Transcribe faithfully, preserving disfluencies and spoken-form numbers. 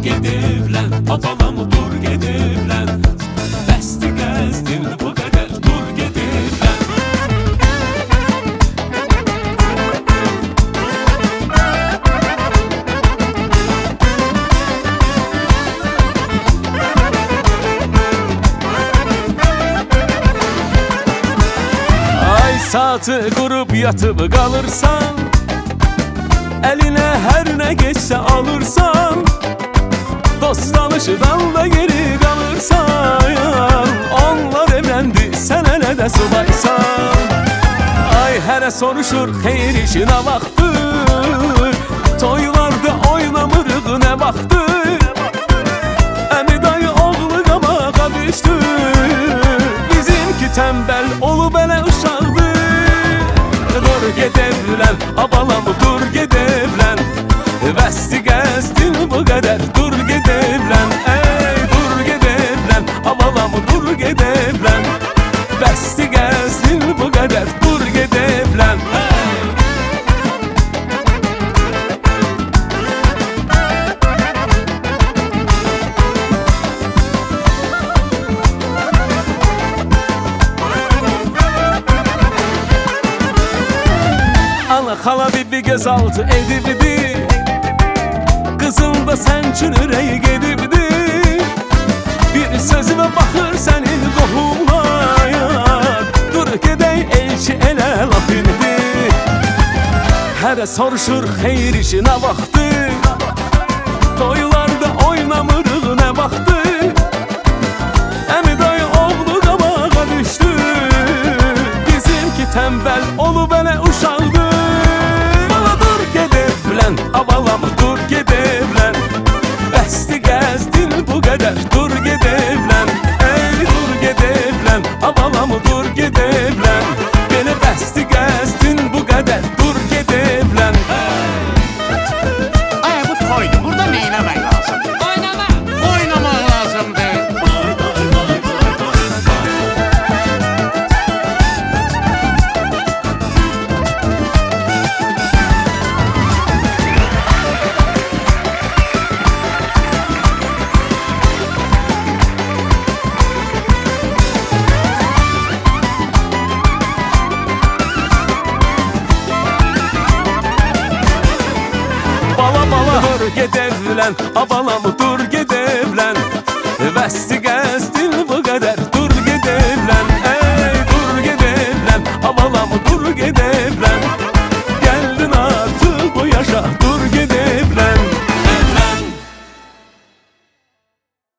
gedevlən, abalam dur gedevlən. Bəsdi gəzdin bu qədər, dur gedevlən. Ay saatı qurup yatıp qalırsan, əlinə hər nə geçsə alırsan, dost tanışıdan da geri qalırsan. Onlar evləndi, sən hələ də subaysan. Ay hərə soruşur, xeyir işinə vaxtdır, toylarda oynamırıq nə vaxtdır. Əmi dayı oğlu qabağa düşdü, bizimki tənbəl olub elə uşaqdır. Dur gedevlən, abalam dur gedevlən. Bəsdi gəzdin bu qədər, dur gedevlən. Ey dur gedevlən, abalam dur gedevlən. Bəsdi gəzdin bu qədər, dur gedevlən. Ana xala bibi gözaltı edibdi, qızın da sən üçün ürəyi gedibdi. Bir sözümə baxır sənin qohumlar, dur gedək elçi elə laf indi. Hərə soruşur, xeyir işinə vaxtdır, toylarda oynamırıq nə vaxtdır. Əmi dayı oğlu qabağa düşdü, bizimki tənbəl olub elə uşaqdır. Abalam dur gedevlən, bəsdi gəzdin bu qədər, dur gedevlən. Ey dur gedevlən, abalam dur gedevlən. Belə bəsdi gəzdin bu qədər, dur gedevlən. Ay bu toydu, burada nə eləmək lazımdır? Oynamaq! Oynamaq lazımdır. Dur gedevlən, abalam dur gedevlən. Bəsdi gəzdin